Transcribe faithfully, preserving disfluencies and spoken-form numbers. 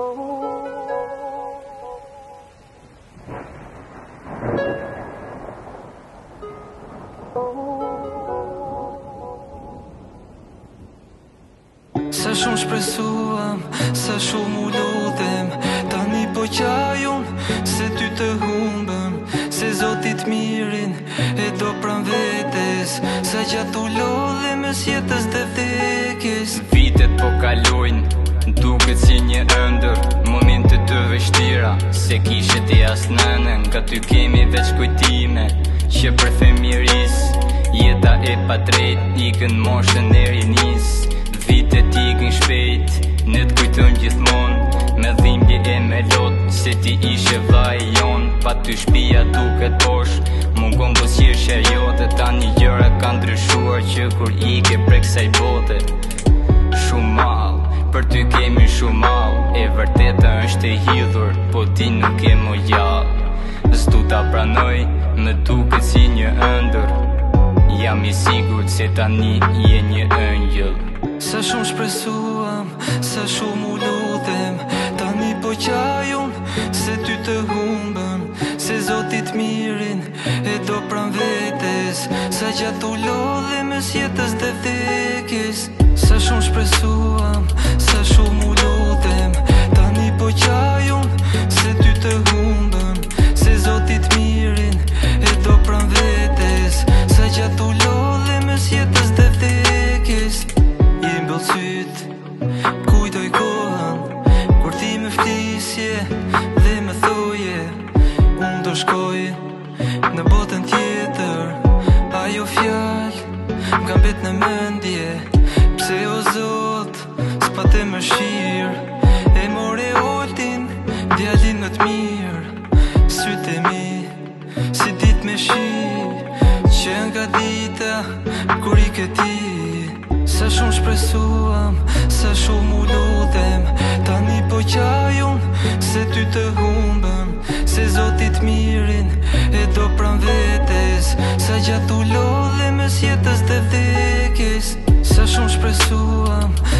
Sa shumë shpresuam, sa shumë u lutem, tani po qajun se ty të humbëm, se Zotit mirin e do pran vetes, sa gjatë u lodhe mes jetës dhe vdekjes. Vitet po kalojnë, duket si një ëndër, momente të vështira, se kishe ti as nënën, ka ty kemi veç kujtime, që për femiris, jeta e pa drejt, ikën moshën e rinis. Vitet ikën shpejt, ne t'kujtëm gjithmon, me dhimbje e me lot, se ti ishe vaj jon, pa ty shpia duket bosh, mungon do s'jeshja jote, tani gjëra kanë ndryshuar që kur ike prek saj bote. Shumë mal, për ty kemi shumë mal, e vërteta është e hidhur, po ti nuk e mo gjallë. S'du ta pranoj, më duket si një ëndër, jam i sigurt se tani je një ëngjëll. Sa shumë shpresuam, sa shumë u lutem, tani po qajun se ty të humbëm, se Zotit mirin e do pran vetes, sa gjatë u lodhe mes jetës dhe vdekjes. Sa shumë shpresuam, sa shumë u lutem, tani po qajun se ty të humbëm, se Zotit mirin e do pran vetes, sa gjatë u lodhe mes jetës dhe vdekjes. Syt, kujtoj kohën, kur ti me flisje dhe me thoje, unë do shkoj në botën tjetër, ajo fjall m'ka mbet në mendje, pse o Zot s'pa te më shirë, e more oltin djalin më t'mirë, sytë e mi si dit me shi, që nga dita kur i këti. Sa shumë shpresuam, sa shumë u lutem, tani po qajun se ty të humbëm, se Zotit mirin e do pran vetes, sa gjatë u lodhe mes jetës dhe vdekjes. Sa shumë shpresuam,